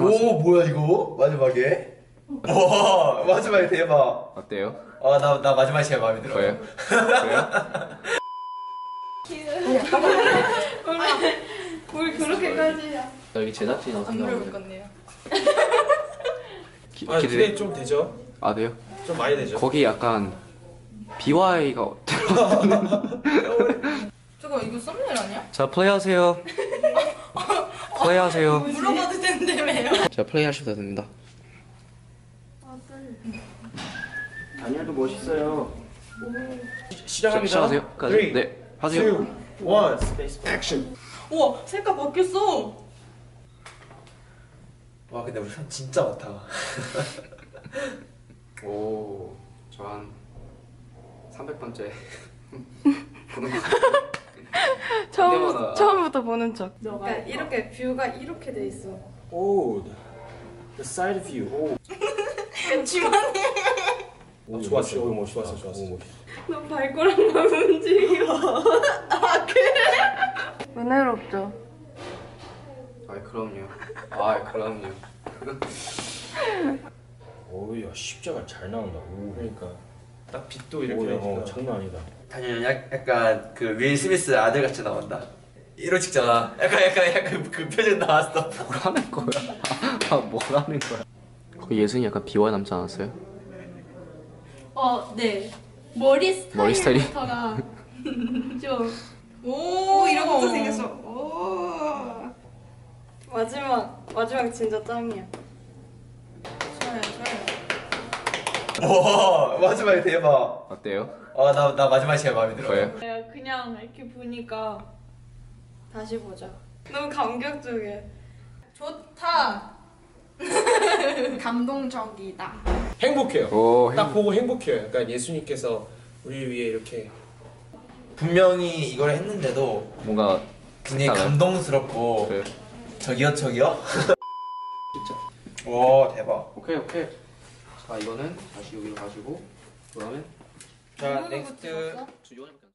오 뭐야 이거? 마지막에? 와 마지막에 대박. 어때요? 나 마지막에 제일 마음에 들어요. 그래요? 뭘 그렇게까지야? 여기 제작진이라고 안 물어볼 생각하는데. 건데요. 기대 좀 되죠? 아 돼요? 좀 많이 되죠? 거기 약간 BY가 저거 이거 썸네일 아니야? 자 플레이하세요. 플레이하세요. 물어봐도 된다며요. 자 플레이하셔도 됩니다. 다니엘도 멋있어요. 시작합니다. 시작하세요. 3, 네 하세요. 2, 1, 액션. 우와 색깔 바뀌었어. 와 근데 우리 사람 진짜 많다. 오, 저 한 300번째 보는 거. 처음부터 보는 척. 그러니까 이렇게 뷰가 이렇게 돼 있어. 오, the side view. 오, 지만이. 오 좋았어. 오, 좋았어. 너 발가락만 움직여. 아 그래? 은혜롭죠. 아 그럼요. 아 그럼요. 오야 십자가 잘 나온다. 오, 그러니까 딱 빛도 장난 아니다. 다니엘 약간 그 윌 스미스 아들 같이 나온다. 이러 찍잖아. 약간 그 표정 나왔어. 뭐라는 거야? 아 뭐라는 거야? 거기 예순이 약간 비와 남지 않았어요? 네. 머리 스타일이? 스타일부터가 좀. 오 이런 것도 생겼어. 오. 마지막 진짜 짱이야. 좋아요. 와 마지막에 대박. 어때요? 나 마지막에 제일 마음에 들어요. 왜요? 내가 그냥 이렇게 보니까 다시 보자. 너무 감격적이야. 좋다. 감동적이다. 행복해요. 오, 딱 보고 행복해요. 약간 예수님께서 우리를 위해 이렇게 분명히 이걸 했는데도 뭔가 굉장히 색다른? 감동스럽고 그래. 저기요? 진짜. 와 대박. 오케이. 자 이거는 다시 여기로 가지고 그다음에 자 넥스트. 누구부터 줬어? 주요한